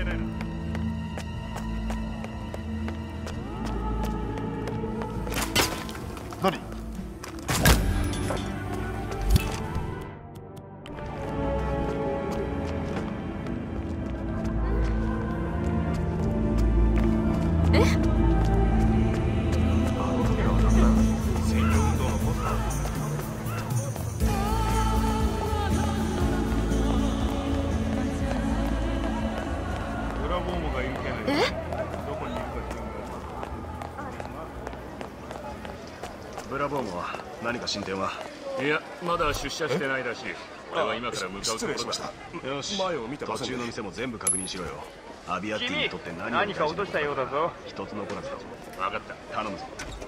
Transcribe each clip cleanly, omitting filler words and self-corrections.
えないな。何？ ブラボーもは何か進展は？ いや、まだ出社してないらしい。俺は今から向かうところだ。 失礼しました。よし、前を見て途中の店も全部確認しろよ。アビアティにとって何か落としたようだぞ。一つ残らずだぞ。 分かった。 頼むぞ。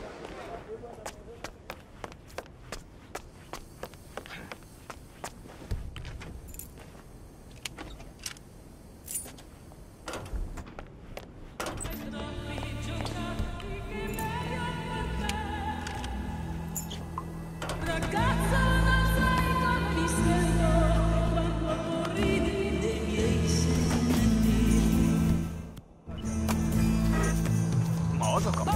まさか。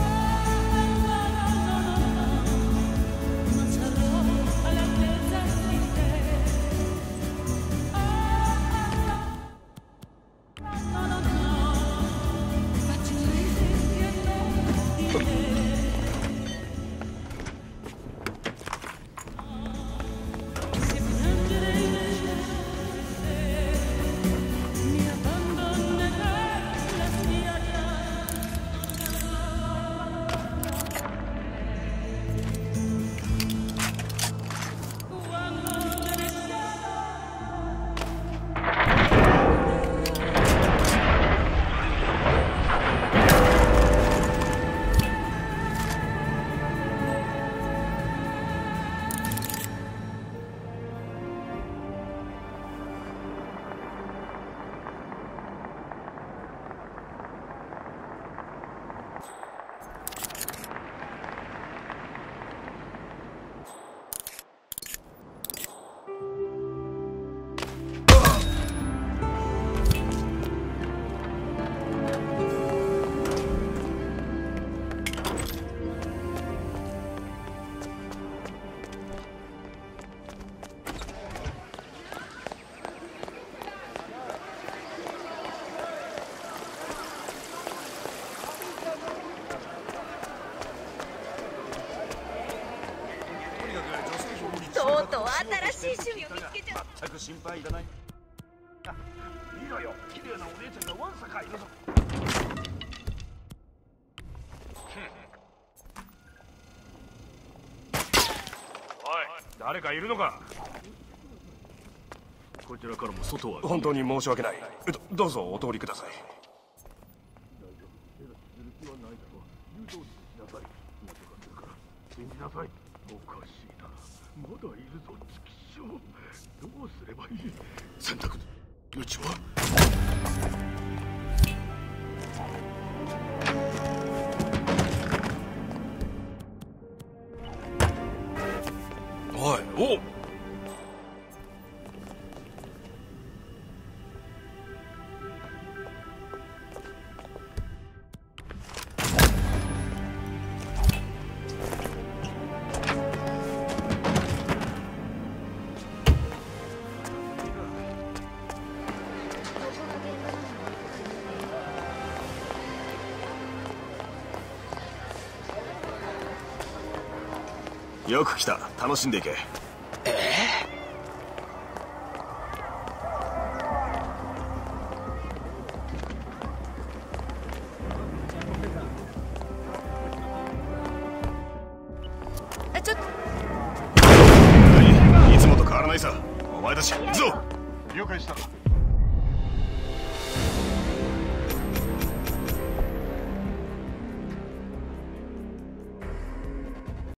とうとう新しい趣味を見つけちゃう。 全く心配いらない。見ろよ、綺麗なお姉ちゃんがわんさかいるぞ。 おい、誰かいるのか？こちらからも外は。 本当に申し訳ない。どうぞお通りください。 信じなさい。おかしいな。まだいるぞ、チキショウ。どうすればいい？選択。うちは。 おい、おう。よく来た。楽しんでいけ。 ちょっと。 いつもと変わらないさ。お前たち、行くぞ。 了解した。